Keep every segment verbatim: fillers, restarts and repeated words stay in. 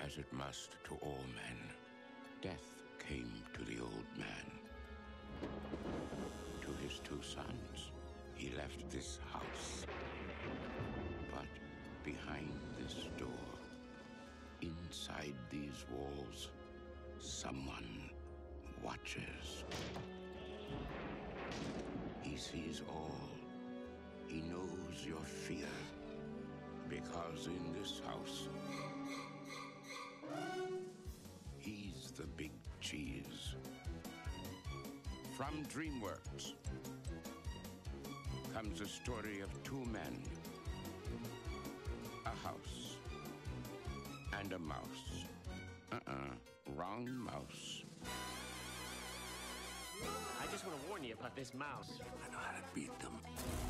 as it must to all men, death came to the old man. To his two sons, he left this house. But behind this door, inside these walls, someone watches. He sees all. He knows your fear. Because in this house, he's the big cheese. From DreamWorks comes a story of two men, a house, and a mouse. Uh-uh, wrong mouse. I just want to warn you about this mouse. I know how to beat them.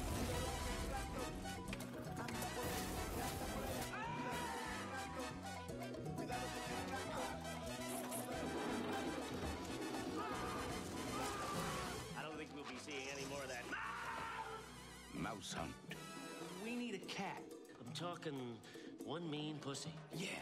I don't think we'll be seeing any more of that. MouseHunt. We need a cat. I'm talking one mean pussy. Yeah.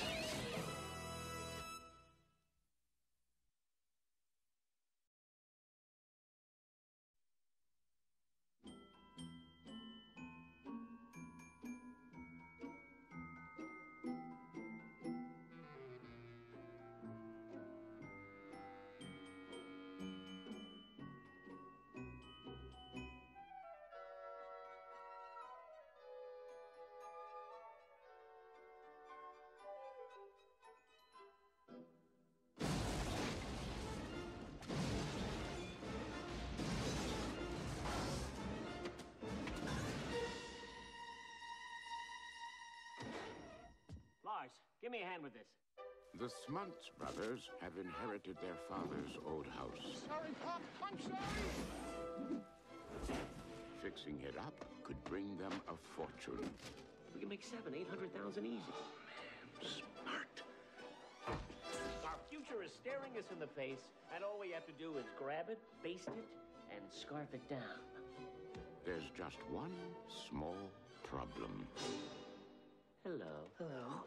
Lars, give me a hand with this. The Smuntz brothers have inherited their father's old house. Sorry, Pop. I'm sorry. Fixing it up could bring them a fortune. We can make seven, eight hundred thousand easy. Smart. Our future is staring us in the face, and all we have to do is grab it, baste it, and scarf it down. There's just one small problem. Hello. Hello.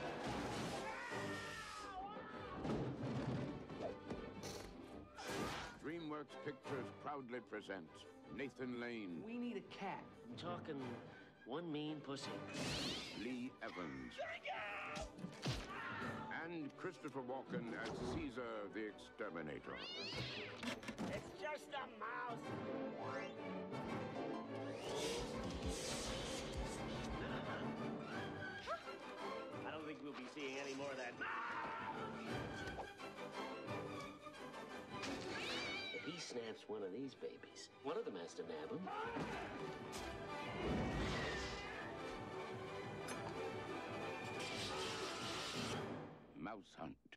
DreamWorks Pictures proudly presents Nathan Lane, We need a cat. I'm talking one mean pussy. Lee Evans, and Christopher Walken as Caesar the Exterminator. It's just a mouse. I don't think we'll be seeing any more of that. If he snaps one of these babies, one of them has to nab him. MouseHunt.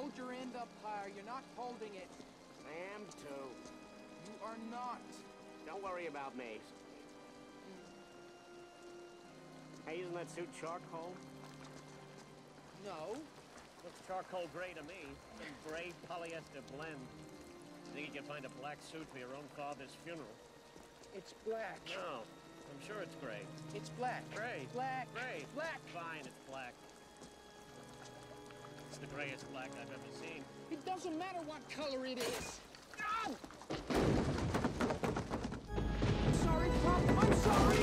Hold your end up higher. You're not holding it. I am too. You are not. Don't worry about me. Hey, isn't that suit charcoal? No. Looks charcoal gray to me. Some gray polyester blend. Think you can find a black suit for your own father's funeral? It's black. No. I'm sure it's gray. It's black. Gray. Black. Gray. Black. Fine, it's black. It's the grayest black I've ever seen. It doesn't matter what color it is. Ow! I'm sorry, Pop. I'm sorry.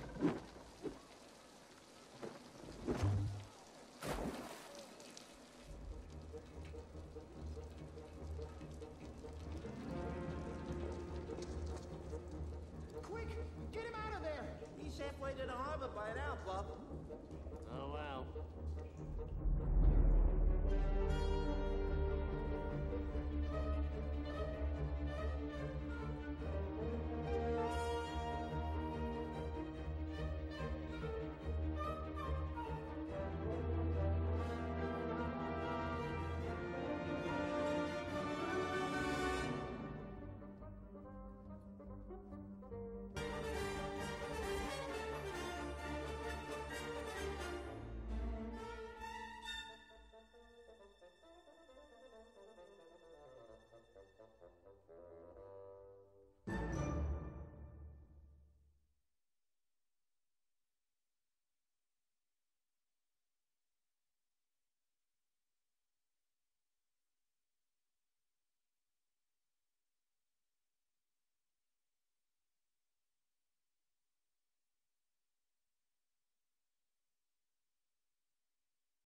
Quick, get him out of there. He's halfway to the harbor by now, Bub. Oh, well.